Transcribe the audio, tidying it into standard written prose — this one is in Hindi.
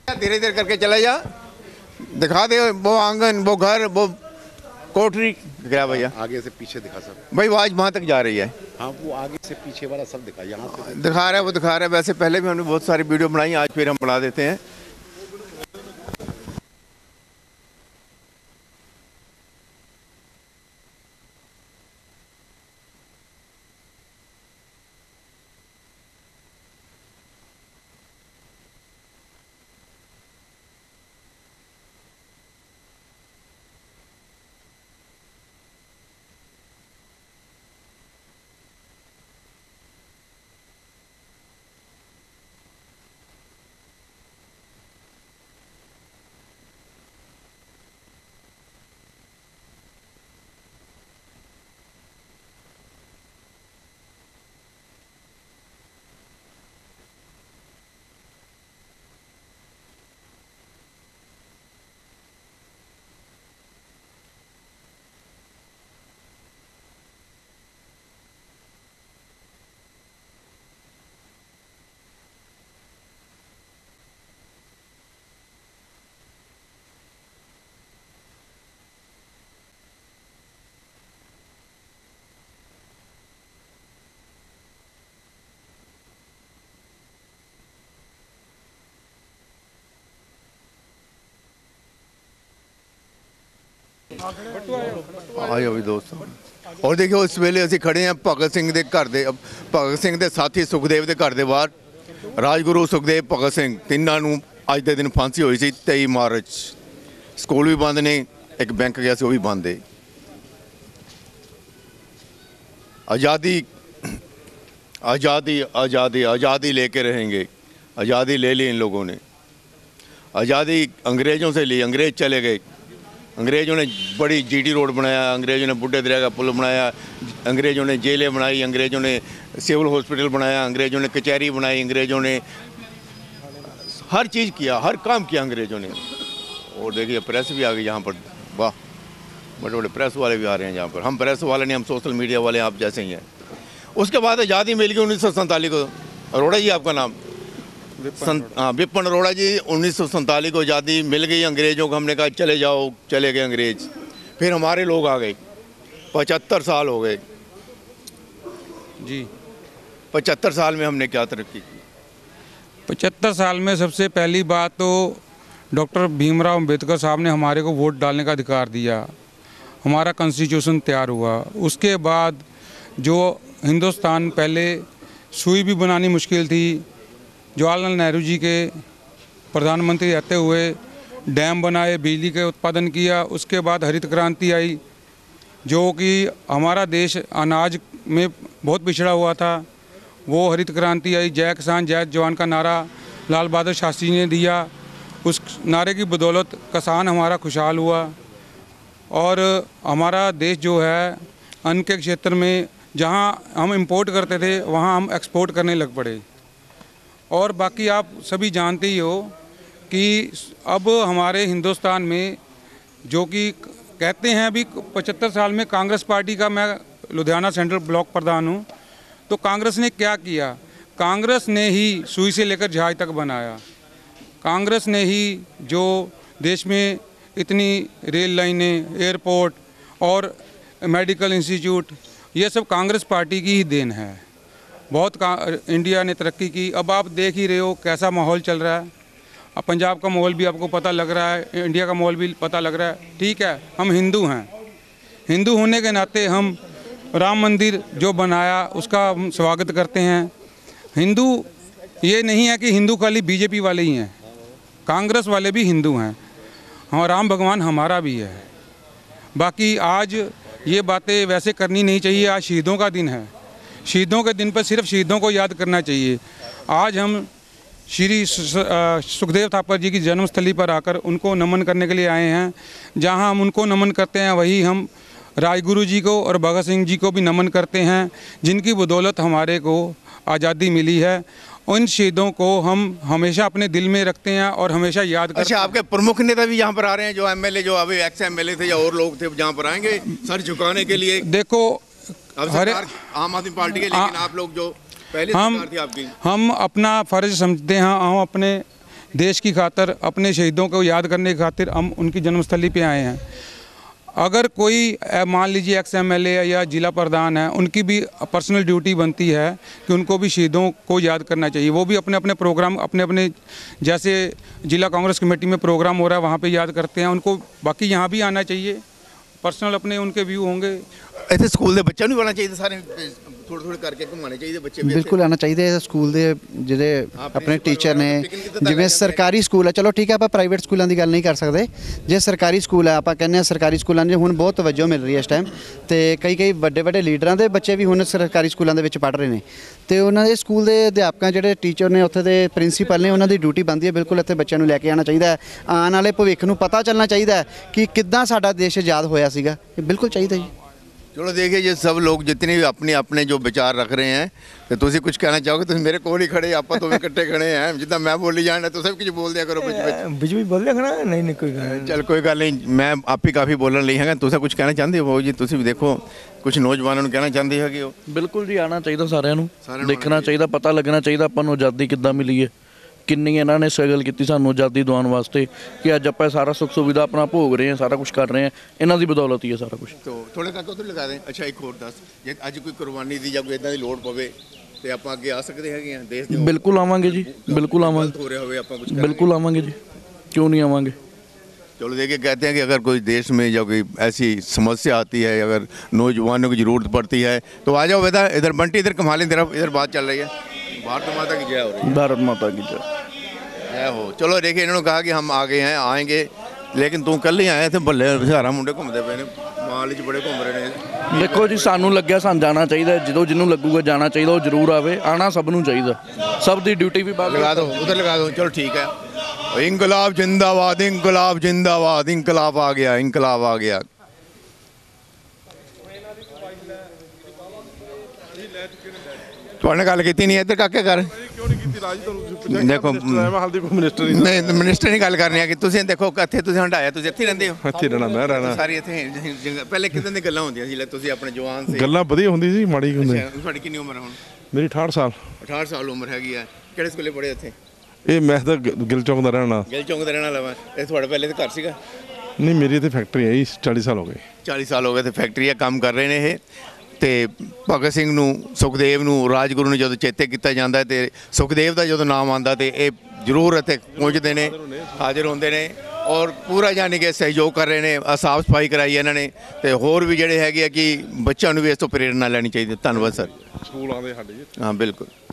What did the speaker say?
धीरे धीरे करके चले जा, दिखा दे वो आंगन, वो घर, वो कोठरी। क्या भैया आगे से पीछे दिखा सब भाई, आवाज वहाँ तक जा रही है। हाँ, वो आगे से पीछे वाला सब दिखा, यहाँ से दिखा रहा है, वो दिखा रहा है। वैसे पहले भी हमने बहुत सारी वीडियो बनाई, आज फिर हम बना देते हैं। ਆਇਓ ਵੀ ਦੋਸਤੋ, और देखियो इस वेले ਅਸੀਂ खड़े हैं भगत सिंह ਦੇ ਘਰ ਦੇ, ਭਗਤ ਸਿੰਘ ਦੇ ਸਾਥੀ ਸੁਖਦੇਵ ਦੇ ਘਰ ਦੇ ਬਾਹਰ। ਰਾਜਗੁਰੂ ਸੁਖਦੇਵ, ਭਗਤ ਸਿੰਘ ਤਿੰਨਾਂ ਨੂੰ ਅੱਜ ਦੇ ਦਿਨ ਫਾਂਸੀ ਹੋਈ ਸੀ 23 ਮਾਰਚ। ਸਕੂਲ ਵੀ ਬੰਦ ਨੇ, ਇੱਕ ਬੈਂਕ ਗਿਆ ਸੀ ਉਹ ਵੀ ਬੰਦ ਹੈ। आज़ादी आज़ादी आज़ादी आज़ादी लेके रहेंगे। आज़ादी ले ली इन लोगों ने, आज़ादी अंग्रेज़ों से ली, अंग्रेज़ चले गए। अंग्रेज़ों ने बड़ी जीटी रोड बनाया, अंग्रेज़ों ने बुढ़े दरिया का पुल बनाया, अंग्रेज़ों ने जेलें बनाई, अंग्रेज़ों ने सिविल हॉस्पिटल बनाया, अंग्रेज़ों ने कचहरी बनाई, अंग्रेज़ों ने हर चीज़ किया, हर काम किया अंग्रेज़ों ने। और देखिए प्रेस भी आ गई यहाँ पर, वाह, बड़े बड़े प्रेस वाले भी आ रहे हैं यहाँ पर। हम प्रेस वाले नहीं, हम सोशल मीडिया वाले आप जैसे ही हैं। उसके बाद आज़ादी मिल गई 1947 को। अरोड़ा जी आपका नाम? हाँ, विपिन अरोड़ा जी। 1947 को आज़ादी मिल गई अंग्रेज़ों को। हमने कहा चले जाओ, चले गए अंग्रेज़। फिर हमारे लोग आ गए, 75 साल हो गए जी। 75 साल में हमने क्या तरक्की की? 75 साल में सबसे पहली बात तो डॉक्टर भीमराव अंबेडकर साहब ने हमारे को वोट डालने का अधिकार दिया, हमारा कॉन्स्टिट्यूशन तैयार हुआ। उसके बाद जो हिंदुस्तान, पहले सुई भी बनानी मुश्किल थी, जवाहरलाल नेहरू जी के प्रधानमंत्री रहते हुए डैम बनाए, बिजली के उत्पादन किया। उसके बाद हरित क्रांति आई, जो कि हमारा देश अनाज में बहुत पिछड़ा हुआ था, वो हरित क्रांति आई। जय किसान जय जवान का नारा लाल बहादुर शास्त्री ने दिया। उस नारे की बदौलत किसान हमारा खुशहाल हुआ और हमारा देश जो है अन्न के क्षेत्र में जहां हम इंपोर्ट करते थे वहां हम एक्सपोर्ट करने लग पड़े। और बाकी आप सभी जानते ही हो कि अब हमारे हिंदुस्तान में जो कि कहते हैं अभी 75 साल में कांग्रेस पार्टी का, मैं लुधियाना सेंट्रल ब्लॉक प्रधान हूँ, तो कांग्रेस ने क्या किया? कांग्रेस ने ही सुई से लेकर जहाज तक बनाया। कांग्रेस ने ही जो देश में इतनी रेल लाइनें, एयरपोर्ट और मेडिकल इंस्टीट्यूट, ये सब कांग्रेस पार्टी की ही देन है। बहुत इंडिया ने तरक्की की। अब आप देख ही रहे हो कैसा माहौल चल रहा है। अब पंजाब का माहौल भी आपको पता लग रहा है, इंडिया का माहौल भी पता लग रहा है। ठीक है, हम हिंदू हैं, हिंदू होने के नाते हम राम मंदिर जो बनाया उसका हम स्वागत करते हैं। हिंदू ये नहीं है कि हिंदू खाली बीजेपी वाले ही हैं, कांग्रेस वाले भी हिंदू हैं। हाँ, राम भगवान हमारा भी है। बाकी आज ये बातें वैसे करनी नहीं चाहिए। आज शहीदों का दिन है, शहीदों के दिन पर सिर्फ शहीदों को याद करना चाहिए। आज हम श्री सुखदेव थापर जी की जन्मस्थली पर आकर उनको नमन करने के लिए आए हैं। जहां हम उनको नमन करते हैं वहीं हम राजगुरु जी को और भगत सिंह जी को भी नमन करते हैं, जिनकी बदौलत हमारे को आज़ादी मिली है। उन शहीदों को हम हमेशा अपने दिल में रखते हैं और हमेशा याद करते हैं। अच्छा, आपके प्रमुख नेता भी यहाँ पर आ रहे हैं, जो एमएलए, जो अभी एक्स एमएलए थे या और लोग थे, जहाँ पर आएंगे सर झुकाने के लिए? देखो, आम आदमी पार्टी के, लेकिन आप लोग जो पहले सरकार थी आपकी, हम अपना फर्ज समझते हैं, हम अपने देश की खातिर, अपने शहीदों को याद करने की खातिर हम उनकी जन्मस्थली पे आए हैं। अगर कोई मान लीजिए एक्स एमएलए या जिला प्रधान है, उनकी भी पर्सनल ड्यूटी बनती है कि उनको भी शहीदों को याद करना चाहिए। वो भी अपने अपने प्रोग्राम, अपने अपने जैसे जिला कांग्रेस कमेटी में प्रोग्राम हो रहा है वहाँ पे याद करते हैं उनको, बाकी यहाँ भी आना चाहिए। पर्सनल अपने उनके व्यू होंगे। ਇੱਥੇ ਸਕੂਲ ਦੇ ਬੱਚਿਆਂ ਨੂੰ ਵੀ ਆਉਣਾ ਚਾਹੀਦਾ, ਸਾਰੇ ਥੋੜ੍ਹੇ ਥੋੜ੍ਹੇ ਕਰਕੇ ਘੁੰਮਾਣੇ ਚਾਹੀਦੇ ਬੱਚੇ ਵੀ। ਬਿਲਕੁਲ ਆਉਣਾ ਚਾਹੀਦਾ ਹੈ। ਸਕੂਲ ਦੇ ਜਿਹੜੇ ਆਪਣੇ ਟੀਚਰ ਨੇ, ਜਿਵੇਂ ਸਰਕਾਰੀ ਸਕੂਲ ਹੈ, ਚਲੋ ਠੀਕ ਹੈ ਆਪਾਂ ਪ੍ਰਾਈਵੇਟ ਸਕੂਲਾਂ ਦੀ ਗੱਲ ਨਹੀਂ ਕਰ ਸਕਦੇ। ਜੇ ਸਰਕਾਰੀ ਸਕੂਲ ਹੈ, ਆਪਾਂ ਕਹਿੰਦੇ ਹਾਂ ਸਰਕਾਰੀ ਸਕੂਲਾਂ ਨੇ ਹੁਣ ਬਹੁਤ ਤਵੱਜੋ ਮਿਲ ਰਹੀ ਹੈ ਇਸ ਟਾਈਮ, ਤੇ ਕਈ ਵੱਡੇ ਵੱਡੇ ਲੀਡਰਾਂ ਦੇ ਬੱਚੇ ਵੀ ਹੁਣ ਸਰਕਾਰੀ ਸਕੂਲਾਂ ਦੇ ਵਿੱਚ ਪੜ੍ਹ ਰਹੇ ਨੇ, ਤੇ ਉਹਨਾਂ ਦੇ ਸਕੂਲ ਦੇ ਅਧਿਆਪਕਾਂ ਜਿਹੜੇ ਟੀਚਰ ਨੇ, ਉੱਥੇ ਦੇ ਪ੍ਰਿੰਸੀਪਲ ਨੇ, ਉਹਨਾਂ ਦੀ ਡਿਊਟੀ ਬਣਦੀ ਹੈ ਬਿਲਕੁਲ ਇੱਥੇ ਬੱਚਿਆਂ ਨੂੰ ਲੈ ਕੇ ਆਉਣਾ ਚਾਹੀਦਾ ਹੈ। ਆਉਣ ਵਾਲੇ ਭਵਿੱਖ ਨੂੰ ਪਤਾ ਚੱਲਣਾ ਚਾਹੀਦਾ ਹੈ ਕਿ ਕਿੱਦਾਂ ਸਾਡਾ ਦੇਸ਼ ਆਜ਼ਾਦ ਹੋਇਆ ਸੀਗਾ, ਇਹ ਬਿਲਕੁਲ ਚਾਹੀਦਾ ਜੀ। चलो देखिए, ये सब लोग जितने भी अपने अपने जो विचार रख रहे हैं, तो तुम कुछ कहना चाहोगे? तुम मेरे को नहीं खड़े, आप तो इकट्ठे खड़े हैं, जितना मैं बोली जाना तो सब कुछ बोल दिया करो बिच भी बोल रहे नहीं कोई गल चल कोई गल नहीं, मैं आप ही काफ़ी बोलने नहीं है। तुम कुछ कहना चाहते हो जी? तुम भी देखो कुछ नौजवानों ਨੂੰ ਕਹਿਣਾ ਚਾਹੁੰਦੇ ਹੈਗੇ ਹੋ? ਬਿਲਕੁਲ ਜੀ, ਆਉਣਾ ਚਾਹੀਦਾ ਸਾਰਿਆਂ ਨੂੰ, ਦੇਖਣਾ ਚਾਹੀਦਾ, ਪਤਾ ਲੱਗਣਾ ਚਾਹੀਦਾ ਆਪਾਂ ਨੂੰ ਆਜ਼ਾਦੀ ਕਿੱਦਾਂ ਮਿਲੀ ਹੈ, ਕਿੰਨੀ ਇਹਨਾਂ ਨੇ ਸਟਰਗਲ ਕੀਤੀ ਸਾਨੂੰ ਆਜ਼ਾਦੀ ਦਿਵਾਉਣ ਵਾਸਤੇ, ਕਿ ਅੱਜ ਆਪਾਂ ਸਾਰਾ ਸੁੱਖ ਸੁਵਿਧਾ ਆਪਣਾ ਭੋਗ ਰਹੇ ਹਾਂ, ਸਾਰਾ ਕੁਝ ਕਰ ਰਹੇ ਹਾਂ, ਇਹਨਾਂ ਦੀ ਬਦੌਲਤ ਹੀ ਹੈ ਸਾਰਾ ਕੁਝ। तो थोड़े तक उधर लगा दें। अच्छा एक और दस, ਜੇ ਅੱਜ ਕੋਈ ਕੁਰਬਾਨੀ ਦੀ ਜਾਂ ਕੋਈ ਇਦਾਂ ਦੀ ਲੋੜ ਪਵੇ ਤੇ ਆਪਾਂ ਅੱਗੇ ਆ ਸਕਦੇ ਹੈਗੇ ਆ ਦੇਸ਼ ਦੇ? ਬਿਲਕੁਲ ਆਵਾਂਗੇ ਜੀ, ਬਿਲकुल ਆਵਾਂਗੇ, ਹੋ ਰਿਹਾ ਹੋਵੇ ਆਪਾਂ ਕੁਝ ਬਿਲकुल ਆਵਾਂਗੇ ਜੀ, क्यों नहीं आवांगे। चलो देखिए, कहते हैं कि अगर कोई देश में या कोई ऐसी समस्या आती है, अगर नौजवानों की ज़रूरत पड़ती है तो आ जाओ बेटा, इधर बंटी, इधर कमाल, इधर बात चल रही है, भारत माता की जय हो रही है। भारत माता की जय हो। चलो देखिए, इन्होंने कहा कि हम आ गए हैं, आएंगे, लेकिन तू कल ही आए थे, बल्ले सारा मुंडे घूमते पे ने, माल च बड़े घूम रहे ने। देखो जी, सानू लग्या ਸਾਨੂੰ ਜਾਣਾ ਚਾਹੀਦਾ, ਜਦੋਂ ਜਿਹਨੂੰ ਲੱਗੂਗਾ ਜਾਣਾ ਚਾਹੀਦਾ ਉਹ ਜ਼ਰੂਰ ਆਵੇ, ਆਣਾ ਸਭ ਨੂੰ ਚਾਹੀਦਾ, ਸਭ ਦੀ ਡਿਊਟੀ ਵੀ ਬਾਅਦ लगा दो, उधर लगा दो। चलो ठीक है। इंकलाब जिंदाबाद, इंकलाब जिंदाबाद, इंकलाब आ गया, इंकलाब आ गया। तुमने गल की नहीं इधर काके कर देखो, नहीं मिनिस्टर नहीं गल करनी है कि तुम देखो इतने तुम हंडाया, तुम इतने रहंदे हो? ਇੱਥੇ ਰਹਿਣਾ, ਮੈਂ ਰਹਿਣਾ। सारी इतने पहले किदां दी गल्लां होंदियां ਸੀ? तुसीं अपने जवान से ਗੱਲਾਂ ਵਧੀਆ ਹੁੰਦੀ ਸੀ, ਮਾੜੀ ਹੁੰਦੀ। ਤੁਹਾਡੀ ਕਿੰਨੀ ਉਮਰ ਹੈ ਹੁਣ? ਮੇਰੀ 68 ਸਾਲ। 68 ਸਾਲ ਉਮਰ ਹੈਗੀ ਆ। ਕਿਹੜੇ ਸਕੂਲੇ ਪੜ੍ਹੇ ਇੱਥੇ? ਇਹ ਮੈਂ ਤਾਂ ਗਿਲ ਚੌਂਕ ਦਾ ਰਹਿਣਾ। ਗਿੱਲ ਚੌਂਕ ਦਾ ਰਹਿਣ ਵਾਲਾ ਵਾ। ਇਹ ਤੁਹਾਡੇ ਪਹਿਲੇ ਤਾਂ ਘਰ ਸੀਗਾ? ਨਹੀਂ, ਮੇਰੀ ਇੱਥੇ ਫੈਕਟਰੀ ਹੈ ਜੀ, 40 ਸਾਲ ਹੋ ਗਏ। 40 ਸਾਲ ਹੋ ਗਏ ਤੇ ਫੈਕਟਰੀ ਆ ਕੰਮ ਕਰ ਰਹੇ ਨੇ ਇਹ। ਤੇ ਭਗਤ ਸਿੰਘ ਨੂੰ, ਸੁਖਦੇਵ ਨੂੰ, ਰਾਜਗੁਰੂ ਨੂੰ ਜਦੋਂ ਚੇਤੇ ਕੀਤਾ ਜਾਂਦਾ ਤੇ ਸੁਖਦੇਵ ਦਾ ਜਦੋਂ ਨਾਮ ਆਉਂਦਾ ਤੇ ਇਹ ਜ਼ਰੂਰ ਇੱਥੇ ਪਹੁੰਚਦੇ ਨੇ, ਹਾਜ਼ਰ ਹੁੰਦੇ ਨੇ ਔਰ ਪੂਰਾ ਯਾਨੀ ਕਿ ਸਹਿਯੋਗ ਕਰ ਰਹੇ ਨੇ। ਸਾਫ ਸਫਾਈ ਕਰਾਈ ਇਹਨਾਂ ਨੇ ਤੇ ਹੋਰ ਵੀ ਜਿਹੜੇ ਹੈਗੇ ਆ ਕਿ ਬੱਚਿਆਂ ਨੂੰ ਵੀ ਇਸ ਤੋਂ ਪ੍ਰੇਰਨਾ ਲੈਣੀ ਚਾਹੀਦੀ। ਧੰਨਵਾਦ ਸਰ। ਸਕੂਲ ਆਉਂਦੇ ਸਾਡੇ ਜੀ। ਹਾਂ ਬਿਲਕੁਲ।